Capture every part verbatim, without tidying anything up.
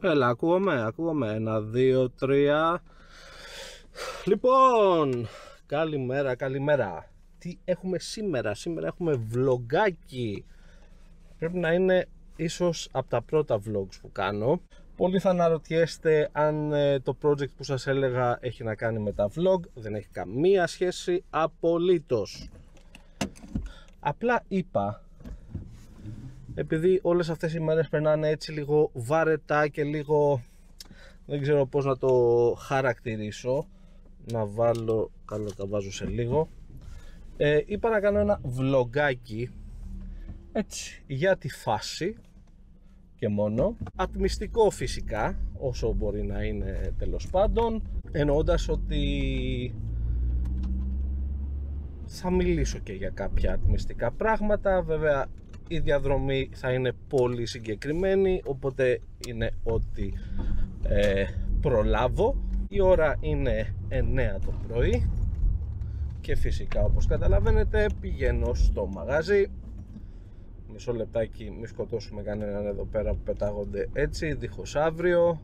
Έλα, ακούγομαι, ακούγομαι. Ένα, δύο, τρία. Λοιπόν, καλημέρα, καλημέρα. Τι έχουμε σήμερα? Σήμερα έχουμε βλογκάκι. Πρέπει να είναι ίσως από τα πρώτα vlogs που κάνω. Πολλοί θα αναρωτιέστε αν ε, το project που σας έλεγα έχει να κάνει με τα vlog. Δεν έχει καμία σχέση απολύτως. Απλά είπα, επειδή όλες αυτές οι μέρες περνάνε έτσι λίγο βαρετά και λίγο, δεν ξέρω πώς να το χαρακτηρίσω, να βάλω, καλό τα βάζω σε λίγο, ε, είπα να κάνω ένα βλογκάκι έτσι για τη φάση και μόνο, ατμιστικό φυσικά όσο μπορεί να είναι, τέλος πάντων, εννοώντας ότι θα μιλήσω και για κάποια ατμιστικά πράγματα. Βέβαια η διαδρομή θα είναι πολύ συγκεκριμένη, οπότε είναι ότι ε, προλάβω. Η ώρα είναι εννέα το πρωί και φυσικά, όπως καταλαβαίνετε, πηγαίνω στο μαγάζι. Μισό λεπτάκι, μη σκοτώσουμε κανέναν εδώ πέρα που πετάγονται έτσι δίχως αύριο.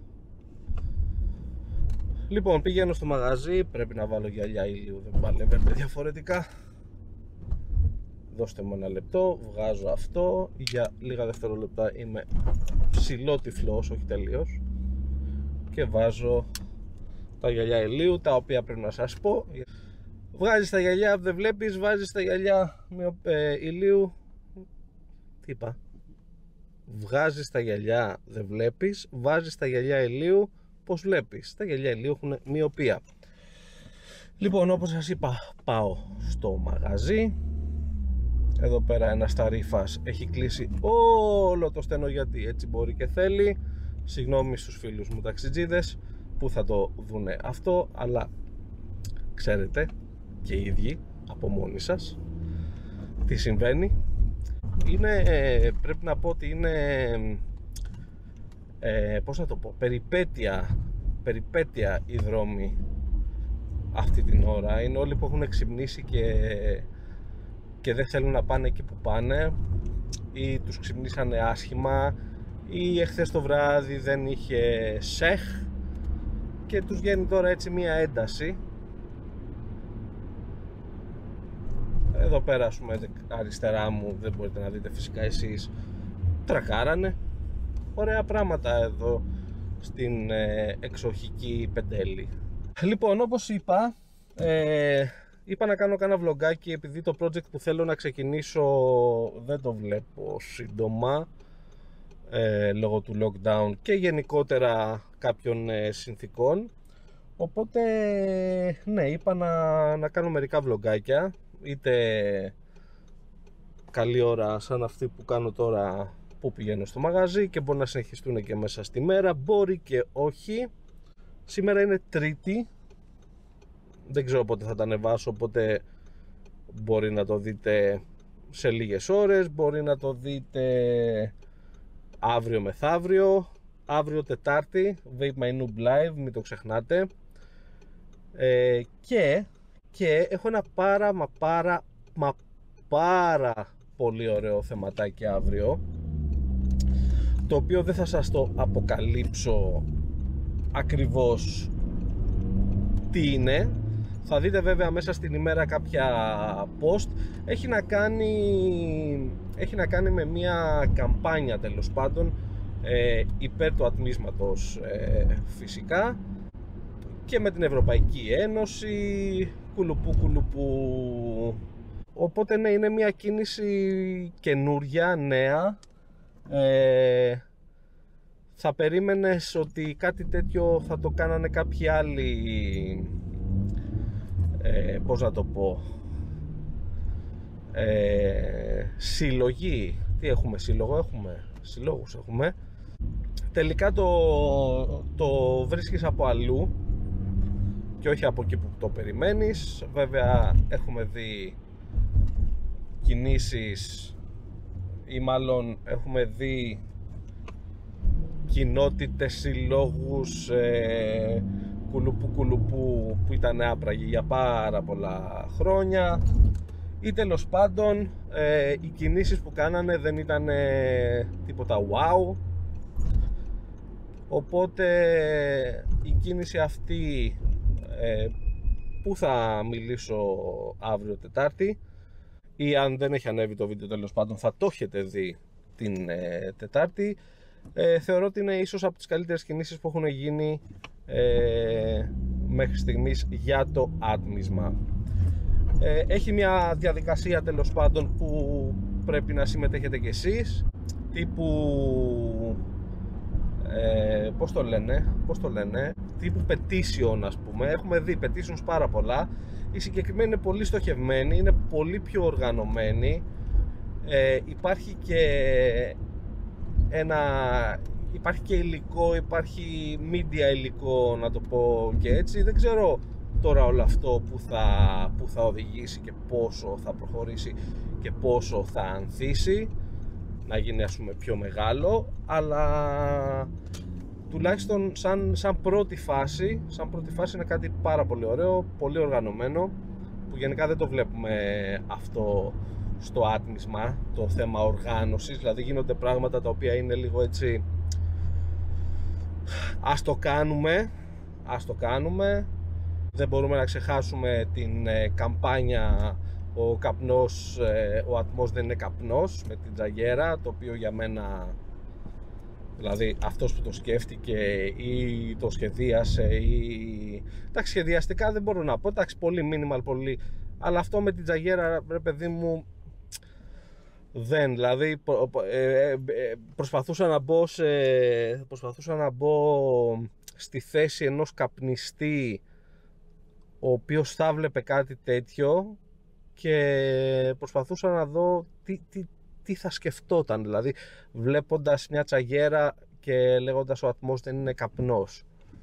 Λοιπόν, πηγαίνω στο μαγαζί, πρέπει να βάλω γυαλιά ηλίου, δεν παλεύεται διαφορετικά. Δώστε μου ένα λεπτό, βγάζω αυτό, για λίγα δευτερόλεπτα είμαι ψηλότυφλος, όχι τελείως, και βάζω τα γυαλιά ηλίου, τα οποία πρέπει να σας πω. Βγάζεις τα γυαλιά, δεν βλέπεις, βάζεις τα γυαλιά ε, ηλίου. Τι είπα? Βγάζεις τα γυαλιά, δεν βλέπεις, βάζεις τα γυαλιά ηλίου, πως βλέπεις. Τα γυαλιά ηλίου έχουν μοιοπία. Λοιπόν, όπως σας είπα, πάω στο μαγαζί. Εδώ πέρα ένας ταρίφας έχει κλείσει όλο το στενό, γιατί έτσι μπορεί και θέλει. Συγγνώμη στους φίλους μου ταξιτζίδες που θα το δούνε αυτό, αλλά ξέρετε και οι ίδιοι από μόνοι σας τι συμβαίνει. Είναι, πρέπει να πω ότι είναι ε, πώς να το πω, περιπέτεια περιπέτεια οι δρόμοι αυτή την ώρα. Είναι όλοι που έχουν ξυπνήσει και, και δεν θέλουν να πάνε εκεί που πάνε, ή τους ξυπνήσανε άσχημα, ή εχθές το βράδυ δεν είχε σεχ και τους βγαίνει τώρα έτσι μία ένταση. Εδώ πέρα, ας πούμε, αριστερά μου, δεν μπορείτε να δείτε φυσικά εσείς, τρακάρανε. Ωραία πράγματα εδώ στην ε, εξοχική Πεντέλη. Λοιπόν, όπως είπα, ε, είπα να κάνω κάνα βλογκάκι, επειδή το project που θέλω να ξεκινήσω δεν το βλέπω σύντομα, ε, λόγω του lockdown και γενικότερα κάποιων ε, συνθήκων. Οπότε ναι, είπα να, να κάνω μερικά βλογκάκια, είτε καλή ώρα σαν αυτή που κάνω τώρα που πηγαίνω στο μαγαζί και μπορεί να συνεχιστούν και μέσα στη μέρα, μπορεί και όχι. Σήμερα είναι Τρίτη, δεν ξέρω πότε θα τα ανεβάσω, οπότε μπορεί να το δείτε σε λίγες ώρες, μπορεί να το δείτε αύριο μεθαύριο. Αύριο Τετάρτη, Vape My Noob Live, μην το ξεχνάτε. ε, και, και έχω ένα πάρα μα πάρα μα πάρα πολύ ωραίο θεματάκι αύριο, το οποίο δεν θα σας το αποκαλύψω ακριβώς τι είναι. Θα δείτε βέβαια μέσα στην ημέρα κάποια post. Έχει να κάνει, έχει να κάνει με μια καμπάνια, τέλος πάντων, ε, υπέρ του ατμίσματος, ε, φυσικά, και με την Ευρωπαϊκή Ένωση, κουλουπού κουλουπού. Οπότε ναι, είναι μια κίνηση καινούρια, νέα. ε, Θα περίμενες ότι κάτι τέτοιο θα το κάνανε κάποιοι άλλοι, ε, πώς να το πω, ε, συλλογή. Τι έχουμε, σύλλογο έχουμε, συλλόγους έχουμε. Τελικά το, το βρίσκεις από αλλού και όχι από εκεί που το περιμένεις. Βέβαια έχουμε δει κινήσεις, ή μάλλον έχουμε δει κοινότητες, συλλόγους, ε, κουλουπού κουλουπού που ήταν άπραγοι για πάρα πολλά χρόνια, ή τέλος πάντων ε, οι κινήσεις που κάνανε δεν ήταν ε, τίποτα wow. Οπότε η κίνηση αυτή ε, που θα μιλήσω αύριο Τετάρτη, ή αν δεν έχει ανέβει το βίντεο τέλος πάντων θα το έχετε δει την ε, Τετάρτη, ε, θεωρώ ότι είναι ίσως από τις καλύτερες κινήσεις που έχουν γίνει ε, μέχρι στιγμής για το άτμισμα. Ε, έχει μια διαδικασία τέλος πάντων που πρέπει να συμμετέχετε κι εσείς, τύπου ε, πώς το λένε, πώς το λένε, τύπου petition ας πούμε. Έχουμε δει petitions πάρα πολλά. Η συγκεκριμένη είναι πολύ στοχευμένη, είναι πολύ πιο οργανωμένη. Ε, υπάρχει και ένα, υπάρχει και υλικό, υπάρχει media υλικό να το πω και έτσι. Δεν ξέρω τώρα όλο αυτό που θα, που θα οδηγήσει και πόσο θα προχωρήσει και πόσο θα ανθίσει να γίνει ας πούμε πιο μεγάλο, αλλά τουλάχιστον σαν, σαν πρώτη φάση σαν πρώτη φάση είναι κάτι πάρα πολύ ωραίο, πολύ οργανωμένο, που γενικά δεν το βλέπουμε αυτό στο άτμισμα, το θέμα οργάνωσης. Δηλαδή γίνονται πράγματα τα οποία είναι λίγο έτσι, ας το κάνουμε ας το κάνουμε. Δεν μπορούμε να ξεχάσουμε την ε, καμπάνια ο καπνός, ε, ο ατμός δεν είναι καπνός, με την τζαγέρα, το οποίο για μένα, δηλαδή αυτός που το σκέφτηκε ή το σχεδίασε ή... εντάξει, σχεδιαστικά δεν μπορώ να πω, εντάξει, πολύ minimal, πολύ, αλλά αυτό με την τζαγέρα, ρε παιδί μου, δεν, δηλαδή ε, ε, προσπαθούσα να μπω σε, προσπαθούσα να μπω στη θέση ενός καπνιστή ο οποίος θα βλέπε κάτι τέτοιο και προσπαθούσα να δω τι, τι, τι θα σκεφτόταν, δηλαδή βλέποντας μια τσαγέρα και λέγοντας ο ατμός δεν είναι καπνός.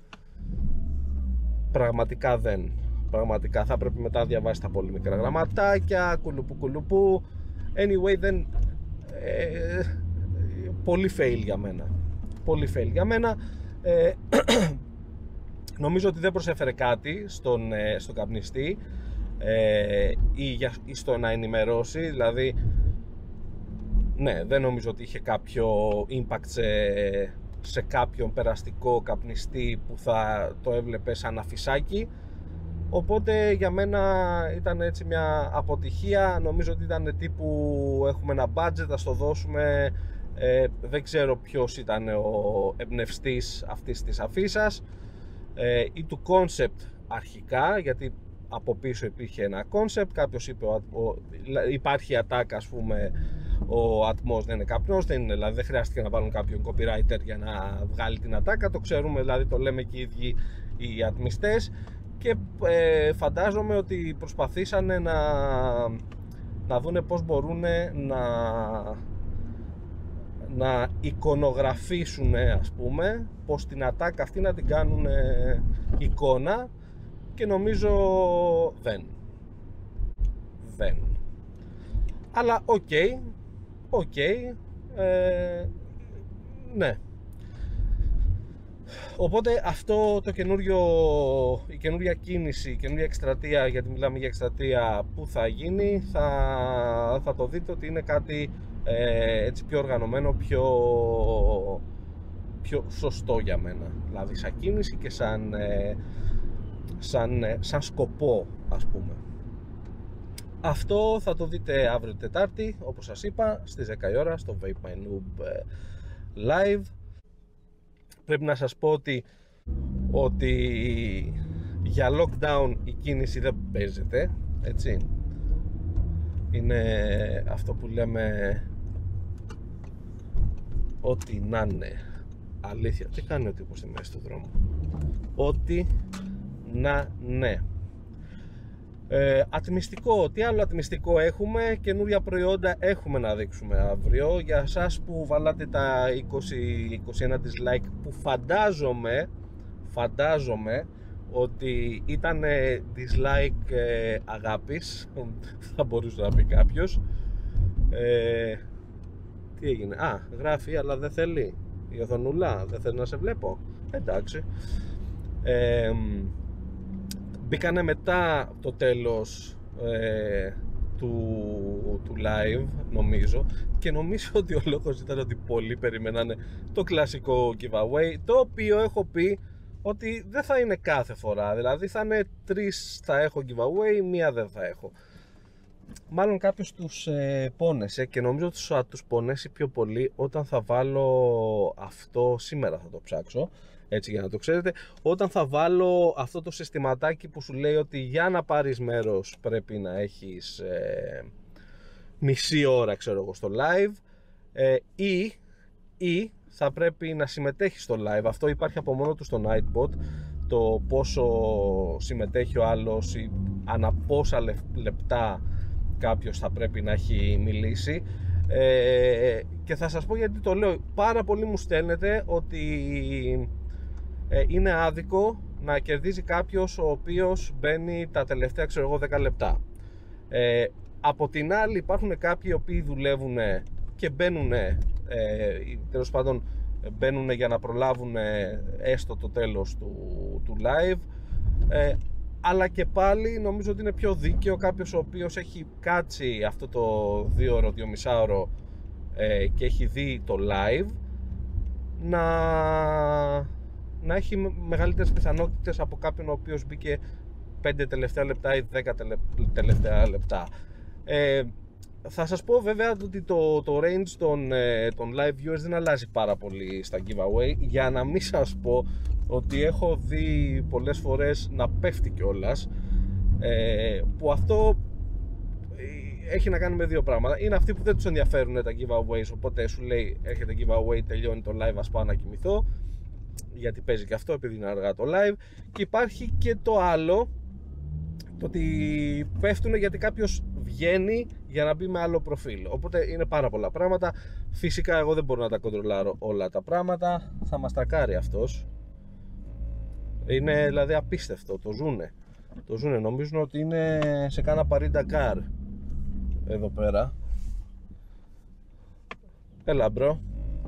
Πραγματικά δεν. Πραγματικά θα πρέπει μετά να διαβάσει τα πολύ μικρά γραμματάκια, κουλουπού κουλουπού. Anyway, δεν... Ε, πολύ fail για μένα. Πολύ fail για μένα. Ε, νομίζω ότι δεν προσέφερε κάτι στον, στον καπνιστή ε, ή, για, ή στο να ενημερώσει. Δηλαδή, ναι, δεν νομίζω ότι είχε κάποιο impact σε, σε κάποιον περαστικό καπνιστή που θα το έβλεπε σαν αφισάκι. Οπότε για μένα ήταν έτσι μια αποτυχία. Νομίζω ότι ήταν τύπου έχουμε ένα budget, θα στο δώσουμε. ε, Δεν ξέρω ποιος ήταν ο εμπνευστής αυτής της αφίσας ε, ή του concept αρχικά, γιατί από πίσω υπήρχε ένα concept. Κάποιος είπε ο, ο, υπάρχει ατάκα, ας πούμε, ο ατμός δεν είναι καπνός, δεν είναι, δηλαδή δεν χρειάστηκε να βάλουν κάποιον copywriter για να βγάλει την ατάκα, το ξέρουμε, δηλαδή το λέμε και οι ίδιοι οι ατμιστές. Και ε, φαντάζομαι ότι προσπαθήσανε να, να δούνε πώς μπορούν να, να εικονογραφήσουν, ας πούμε, πως την ατάκα αυτή να την κάνουν εικόνα, και νομίζω δεν δεν αλλά οκ okay, οκ okay, ε, ναι. Οπότε αυτό το καινούριο, η καινούρια κίνηση, η καινούρια εκστρατεία, γιατί μιλάμε για εκστρατεία που θα γίνει, θα, θα το δείτε ότι είναι κάτι ε, έτσι πιο οργανωμένο, πιο, πιο σωστό για μένα. Δηλαδή σαν κίνηση και σαν, ε, σαν, ε, σαν σκοπό, ας πούμε. Αυτό θα το δείτε αύριο Τετάρτη, όπως σας είπα, στις δέκα η ώρα στο Vape My Noob Live. Πρέπει να σας πω ότι, ότι για lockdown η κίνηση δεν παίζεται, έτσι. Είναι αυτό που λέμε ότι να είναι αλήθεια. Τι κάνει ο τύπος στη μέση του δρόμου? Ότι να ναι. Ε, ατμιστικό, τι άλλο ατμιστικό έχουμε? Καινούρια προϊόντα έχουμε να δείξουμε αύριο. Για σας που βαλάτε τα είκοσι είκοσι ένα dislike, που φαντάζομαι φαντάζομαι ότι ήταν dislike ε, αγάπης, θα μπορούσε να πει κάποιος. ε, τι έγινε? Α, γράφει αλλά δεν θέλει η οθονούλα, δεν θέλει να σε βλέπω. Εντάξει. ε, Μπήκανε μετά το τέλος ε, του, του live, νομίζω, και νομίζω ότι ο λόγος ήταν ότι πολλοί περιμένανε το κλασικό giveaway, το οποίο έχω πει ότι δεν θα είναι κάθε φορά, δηλαδή θα είναι τρεις θα έχω giveaway, μία δεν θα έχω. Μάλλον κάποιος τους ε, πόνεσε και νομίζω ότι θα τους πονέσει πιο πολύ όταν θα βάλω αυτό, σήμερα θα το ψάξω, έτσι για να το ξέρετε, όταν θα βάλω αυτό το συστηματάκι που σου λέει ότι για να πάρεις μέρος πρέπει να έχεις ε, μισή ώρα, ξέρω εγώ, στο live, ε, ή, ή θα πρέπει να συμμετέχεις στο live. Αυτό υπάρχει από μόνο του στο Nightbot, το πόσο συμμετέχει ο άλλος ή ανά πόσα λεπτά κάποιος θα πρέπει να έχει μιλήσει. ε, και θα σας πω γιατί το λέω. Πάρα πολλοί μου στέλνετε ότι ε, είναι άδικο να κερδίζει κάποιος ο οποίος μπαίνει τα τελευταία, ξέρω εγώ, δέκα λεπτά. ε, από την άλλη υπάρχουν κάποιοι οι οποίοι δουλεύουν και μπαίνουν, ε, τέλος πάντων μπαίνουν για να προλάβουν έστω το τέλος του, του live, ε, αλλά και πάλι νομίζω ότι είναι πιο δίκαιο κάποιος ο οποίος έχει κάτσει αυτό το δύο ώρο, δύο μισάωρο ε, και έχει δει το live να, να έχει μεγαλύτερες πιθανότητες από κάποιον ο οποίος μπήκε πέντε τελευταία λεπτά ή δέκα τελευταία λεπτά. ε, Θα σας πω βέβαια ότι το, το range των, των live viewers δεν αλλάζει πάρα πολύ στα giveaway, για να μην σας πω ότι έχω δει πολλές φορές να πέφτει κιόλας, ε, που αυτό έχει να κάνει με δύο πράγματα. Είναι αυτοί που δεν τους ενδιαφέρουν τα giveaways, οπότε σου λέει έρχεται giveaway, τελειώνει το live, ας πάω να κοιμηθώ, γιατί παίζει και αυτό επειδή είναι αργά το live. Και υπάρχει και το άλλο, το ότι πέφτουν γιατί κάποιος βγαίνει για να μπει με άλλο προφίλ. Οπότε είναι πάρα πολλά πράγματα. Φυσικά εγώ δεν μπορώ να τα κοντρολάρω όλα τα πράγματα. Θα μας τρακάρει αυτός. Είναι δηλαδή απίστευτο. Το ζουνε. Το ζουνε. Νομίζουν ότι είναι σε κάνα Paris Dakar εδώ πέρα. Έλα μπρο.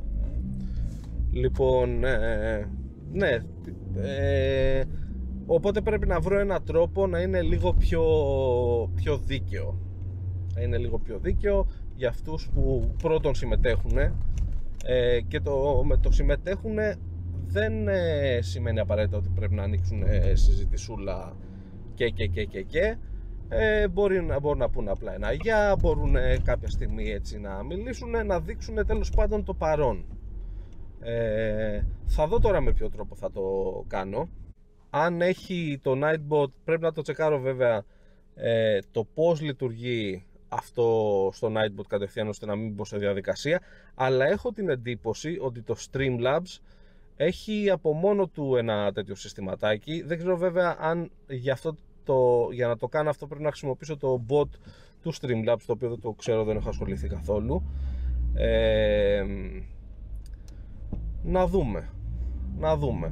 Λοιπόν, ε, ναι, ε, οπότε πρέπει να βρω έναν τρόπο να είναι λίγο πιο, πιο δίκαιο. Να είναι λίγο πιο δίκαιο για αυτούς που πρώτον συμμετέχουν, ε, και το, με το συμμετέχουν δεν ε, σημαίνει απαραίτητα ότι πρέπει να ανοίξουν ε, συζητησούλα και και και και και ε, μπορεί να, μπορούν να πούνε απλά ένα γεια, μπορούν ε, κάποια στιγμή έτσι να μιλήσουν, να δείξουν τέλος πάντων το παρόν. Ε, θα δω τώρα με ποιο τρόπο θα το κάνω. Αν έχει το Nightbot, πρέπει να το τσεκάρω βέβαια ε, το πως λειτουργεί αυτό στο Nightbot κατευθείαν, ώστε να μην μπω σε διαδικασία. Αλλά έχω την εντύπωση ότι το Streamlabs έχει από μόνο του ένα τέτοιο συστηματάκι. Δεν ξέρω βέβαια αν για, αυτό το, για να το κάνω αυτό πρέπει να χρησιμοποιήσω το bot του Streamlabs, το οποίο δεν το ξέρω, δεν έχω ασχοληθεί καθόλου. ε, Να δούμε, να δούμε.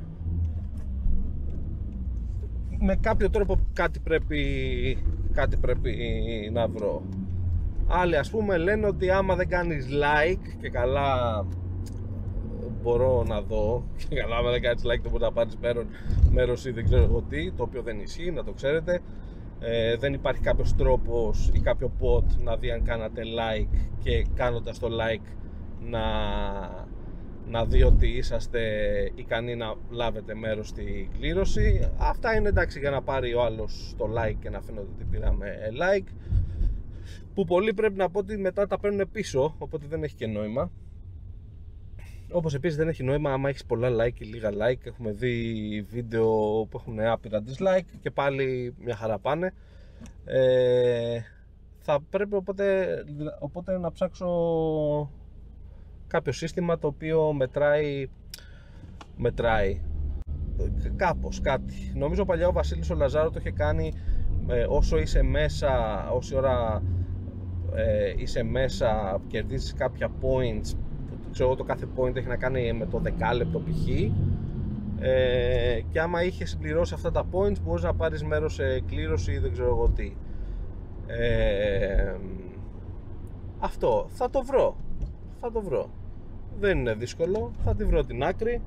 Με κάποιο τρόπο κάτι πρέπει, κάτι πρέπει να βρω. Άλλοι ας πούμε λένε ότι άμα δεν κάνεις like, και καλά μπορώ να δω, και καλά άμα δεν κάνεις like δεν μπορεί να πάρεις μέρος, μέρος ή δεν ξέρω εγώ τι, το οποίο δεν ισχύει, να το ξέρετε. ε, Δεν υπάρχει κάποιος τρόπος ή κάποιο bot να δει αν κάνατε like και κάνοντας το like να... να δει ότι είσαστε ικανοί να λάβετε μέρος στη κλήρωση. Αυτά είναι εντάξει για να πάρει ο άλλος το like και να φαίνεται ότι πήραμε like, που πολλοί πρέπει να πω ότι μετά τα παίρνουν πίσω, οπότε δεν έχει και νόημα. Όπως επίσης δεν έχει νόημα άμα έχεις πολλά like ή λίγα like. Έχουμε δει βίντεο που έχουν άπειρα dislike και πάλι μια χαρά πάνε. ε, Θα πρέπει οπότε, οπότε να ψάξω κάποιο σύστημα το οποίο μετράει, μετράει κάπως κάτι. Νομίζω παλιά ο Βασίλης ο Λαζάρο το είχε κάνει, ε, όσο είσαι μέσα, όση ώρα ε, είσαι μέσα κερδίζεις κάποια points, ξέρω το κάθε point έχει να κάνει με το δεκάλεπτο π.χ. ε, και άμα είχε συμπληρώσει αυτά τα points μπορείς να πάρεις μέρος σε κλήρωση ή δεν ξέρω εγώ τι. ε, Αυτό θα το βρω, θα το βρω. Δεν είναι δύσκολο, θα τη βρω την άκρη.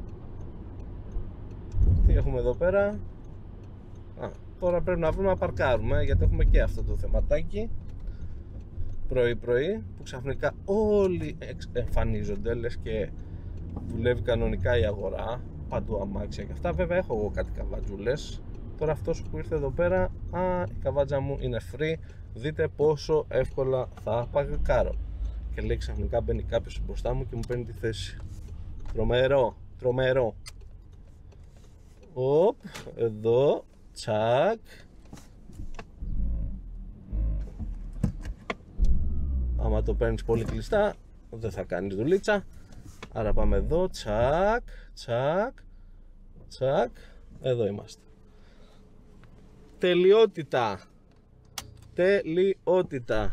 Τι έχουμε εδώ πέρα? Α, τώρα πρέπει να βρούμε να παρκάρουμε, γιατί έχουμε και αυτό το θεματάκι. πρωί πρωί που ξαφνικά όλοι εμφανίζονται, λες και δουλεύει κανονικά η αγορά, παντού αμάξια και αυτά. Βέβαια έχω εγώ κάτι καβατζούλες. Τώρα αυτός που ήρθε εδώ πέρα, α, η καβάτζα μου είναι free, δείτε πόσο εύκολα θα παγακάρω. Και λέει ξαφνικά μπαίνει κάποιος μπροστά μου και μου παίρνει τη θέση. Τρομερό, τρομερό. Οπ, εδώ, τσακ. Άμα το παίρνεις πολύ κλειστά δεν θα κάνεις δουλίτσα. Άρα πάμε εδώ, τσακ, τσακ, τσακ. Εδώ είμαστε. Τελειότητα. Τελειότητα.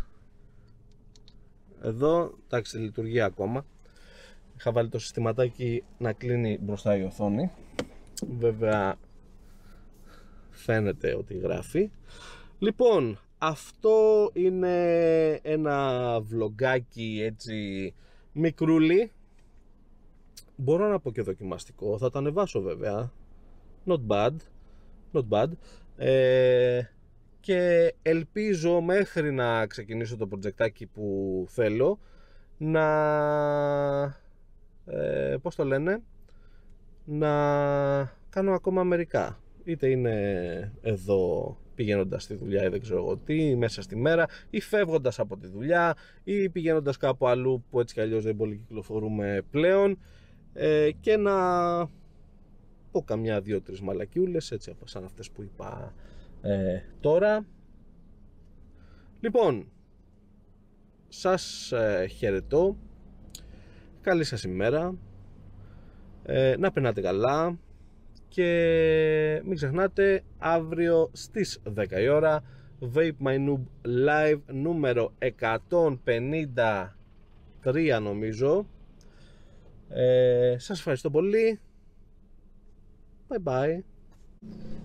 Εδώ, εντάξει, λειτουργεί ακόμα. Είχα βάλει το συστηματάκι να κλείνει μπροστά η οθόνη. Βέβαια φαίνεται ότι γράφει. Λοιπόν, αυτό είναι ένα βλογκάκι έτσι μικρούλι. Μπορώ να πω και δοκιμαστικό. Θα το ανεβάσω βέβαια. Not bad. Not bad. Ε, και ελπίζω μέχρι να ξεκινήσω το προτζεκτάκι που θέλω να ε, πώς το λένε, να κάνω ακόμα μερικά, είτε είναι εδώ πηγαίνοντας στη δουλειά ή δεν ξέρω εγώ τι, μέσα στη μέρα, ή φεύγοντας από τη δουλειά, ή πηγαίνοντας κάπου αλλού που έτσι κι αλλιώς δεν πολύ κυκλοφορούμε πλέον, ε, και να πω καμιά δύο-τρεις μαλακιούλες έτσι σαν αυτές που είπα ε, τώρα. Λοιπόν, σας ε, χαιρετώ, καλή σας ημέρα, ε, να περνάτε καλά και μην ξεχνάτε αύριο στις δέκα η ώρα Vape My Noob Live νούμερο εκατόν πενήντα τρία νομίζω. ε, Σας ευχαριστώ πολύ, bye bye.